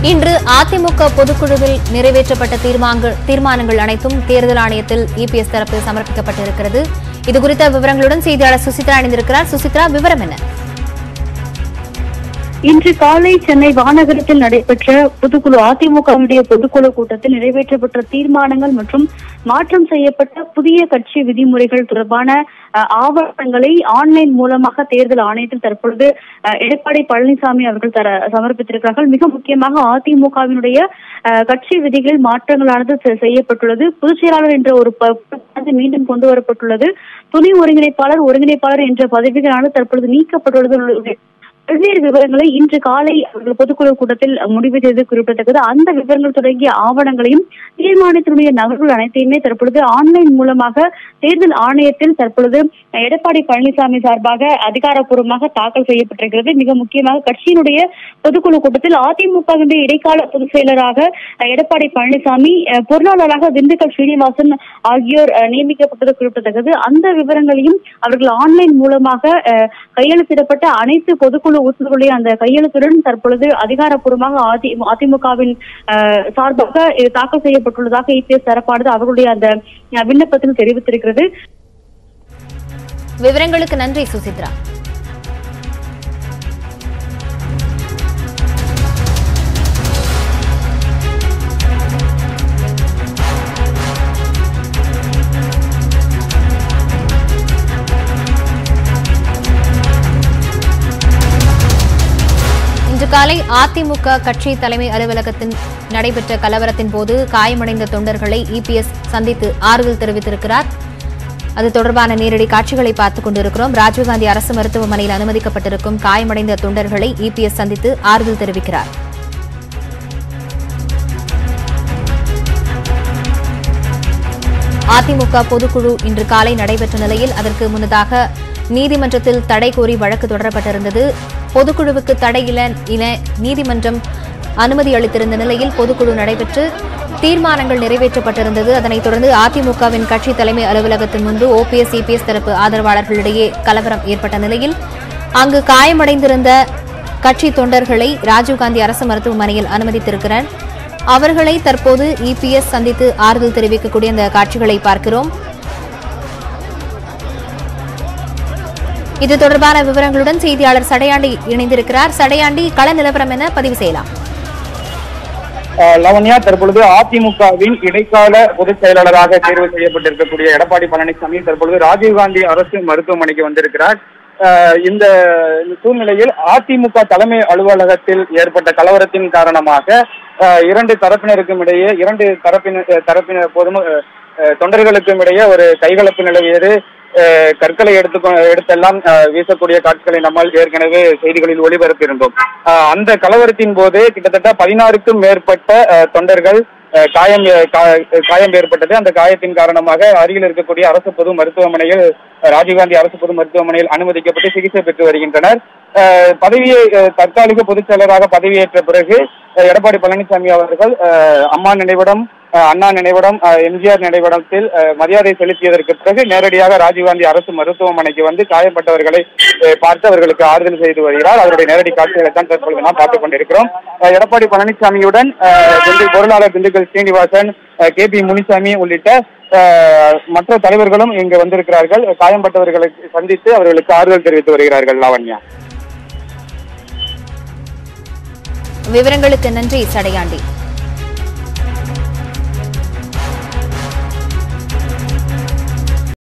இன்று அதிமுக பொதுக்குழுவில் நிறைவேற்றப்பட்ட தீர்மானங்கள் அனைத்தும் தேர்தல் ஆணையத்தில் இபிஎஸ் தரப்பில் சமர்ப்பிக்கப்பட்டிருக்கிறது. இதுகுறித்த விவரங்களுடன் செய்தியாளர் சுசித்ரா இணைந்திருக்கிறார். சுசித்ரா, விவரம் என்ன? இன்று காலை சென்னை வானகரத்தில் நடைபெற்ற பொதுக்குழு அதிமுகவுடைய பொதுக்குழு கூட்டத்தில் நிறைவேற்றப்பட்ட தீர்மானங்கள் மற்றும் மாற்றம் செய்யப்பட்ட புதிய கட்சி விதிமுறைகள் தொடர்பான ஆவணங்களை ஆன்லைன் மூலமாக தேர்தல் ஆணையத்தில் தற்பொழுது எடப்பாடி பழனிசாமி அவர்கள் சமர்ப்பித்திருக்கிறார்கள். மிக முக்கியமாக அதிமுகவினுடைய கட்சி விதிகளில் மாற்றங்களானது செய்யப்பட்டுள்ளது. பொதுச் செயலாளர் என்ற ஒரு மீண்டும் கொண்டு வரப்பட்டுள்ளது. துணை ஒருங்கிணைப்பாளர் என்ற பதவிகளானது தற்பொழுது நீக்கப்பட்டுள்ளது. பல்வேறு விவரங்களை இன்று காலை அவர்கள் பொதுக்குழு கூட்டத்தில் முடிவு செய்து குறிப்பிடத்தக்கது. அந்த விவரங்கள் தொடங்கிய ஆவணங்களையும் தீர்மானத்தினுடைய நகல்கள் அனைத்தையுமே தற்பொழுது ஆன்லைன் மூலமாக தேர்தல் ஆணையத்தில் தற்பொழுது எடப்பாடி பழனிசாமி சார்பாக அதிகாரப்பூர்வமாக தாக்கல் செய்யப்பட்டிருக்கிறது. மிக முக்கியமாக கட்சியினுடைய பொதுக்குழு கூட்டத்தில் அதிமுகவினுடைய இடைக்கால பொதுச் செயலராக எடப்பாடி பழனிசாமி, பொருளாளராக திண்டுக்கல் ஸ்ரீனிவாசன் ஆகியோர் நியமிக்கப்பட்டது குறிப்பிடத்தக்கது. அந்த விவரங்களையும் அவர்கள் ஆன்லைன் மூலமாக கையெழுத்திடப்பட்ட அனைத்து பொதுக்குழு உறுப்பினர்களுடைய அந்த கையெழுத்துடன் தற்பொழுது அதிகாரப்பூர்வமாக அதிமுகவின் சார்பாக தாக்கல் செய்யப்பட்டுள்ளதாக இபிஎஸ் தரப்பானது அவர்களுடைய அந்த விண்ணப்பத்தில் தெரிவித்திருக்கிறது. விவரங்களுக்கு நன்றி சுசித்ரா. காலை அதிமுக கட்சி தலைமை அலுவலகத்தில் நடைபெற்ற கலவரத்தின் போது காயமடைந்த தொண்டர்களை இபிஎஸ் சந்தித்து ஆறுதல் தெரிவித்திருக்கிறார். அது தொடர்பான நேரடி காட்சிகளை பார்த்துக் கொண்டிருக்கிறோம். ராஜீவ்காந்தி அரசு மருத்துவமனையில் அனுமதிக்கப்பட்டிருக்கும் காயமடைந்த தொண்டர்களை இபிஎஸ் சந்தித்து ஆறுதல் தெரிவிக்கிறார். அதிமுக பொதுக்குழு இன்று காலை நடைபெற்ற நிலையில் அதற்கு முன்னதாக நீதிமன்றத்தில் தடை கோரி வழக்கு தொடரப்பட்டிருந்தது. பொதுக்குழுவுக்கு தடை என நீதிமன்றம் அனுமதி அளித்திருந்த நிலையில் பொதுக்குழு நடைபெற்று தீர்மானங்கள் நிறைவேற்றப்பட்டிருந்தது. அதனைத் தொடர்ந்து அதிமுகவின் கட்சி தலைமை அலுவலகத்தின் முன்பு ஓபிஎஸ் இபிஎஸ் தரப்பு ஆதரவாளர்களிடையே கலவரம் ஏற்பட்ட நிலையில் அங்கு காயமடைந்திருந்த கட்சி தொண்டர்களை ராஜீவ்காந்தி அரசு மருத்துவமனையில் அனுமதித்திருக்கிறார். அவர்களை தற்போது இபிஎஸ் சந்தித்து ஆறுதல் தெரிவிக்கக்கூடிய அந்த காட்சிகளை பார்க்கிறோம். இது தொடர்பான விவரங்களுடன் செய்தியாளர் சடையாண்டி இணைந்திருக்கிறார். சடையாண்டி, கள நிலவரம் என பதிவு செய்யலாம். லவண்யா, தற்பொழுது அதிமுகவின் இடைக்கால பொதுச் செயலாளராக தேர்வு செய்யப்பட்டிருக்கக்கூடிய எடப்பாடி பழனிசாமி தற்பொழுது ராஜீவ்காந்தி அரசு மருத்துவமனைக்கு வந்திருக்கிறார். இந்த சூழ்நிலையில் அதிமுக தலைமை அலுவலகத்தில் ஏற்பட்ட கலவரத்தின் காரணமாக இரண்டு தரப்பினருக்கும் இடையே தரப்பினர் தொண்டர்களுக்கும் இடையே ஒரு கைகலப்பு நிலவியது. கற்களை எடுத்தெல்லாம் வீசக்கூடிய காட்சிகளை நம்மால் ஏற்கனவே செய்திகளில் ஒளிபரப்பியிருந்தோம். அந்த கலவரத்தின் போது கிட்டத்தட்ட 16க்கும் மேற்பட்ட தொண்டர்கள் காயம் ஏற்பட்டது. அந்த காயத்தின் காரணமாக அருகில் இருக்கக்கூடிய அரசு பொது மருத்துவமனையில் ராஜீவ்காந்தி அரசு பொது மருத்துவமனையில் அனுமதிக்கப்பட்டு சிகிச்சை பெற்று வருகின்றனர். தற்காலிக பொதுச் செயலராக பதவியேற்ற பிறகு எடப்பாடி பழனிசாமி அவர்கள் அம்மா நினைவிடம், அண்ணா நினைவிடம், எம்ஜிஆர் நினைவிடத்தில் மரியாதை செலுத்தியதற்கு பிறகு நேரடியாக ராஜீவ்காந்தி அரசு மருத்துவமனைக்கு வந்து காயப்பட்டவர்களை பார்த்து அவர்களுக்கு ஆறுதல் செய்து வருகிறார். அவருடைய நேரடி காட்சிகளை தான் தற்பொழுது நாம் பார்த்துக் கொண்டிருக்கிறோம். எடப்பாடி பழனிசாமியுடன் பொருளாளர் திண்டுக்கல் ஸ்ரீனிவாசன், KP முனிசாமி உள்ளிட்ட மற்ற தலைவர்களும் இங்கு வந்திருக்கிறார்கள். காயம்பட்டவர்களை சந்தித்து அவர்களுக்கு ஆறுதல் தெரிவித்து வருகிறார்கள். லாவண்யா, விவரங்களுக்கு நன்றி சடையாண்டி.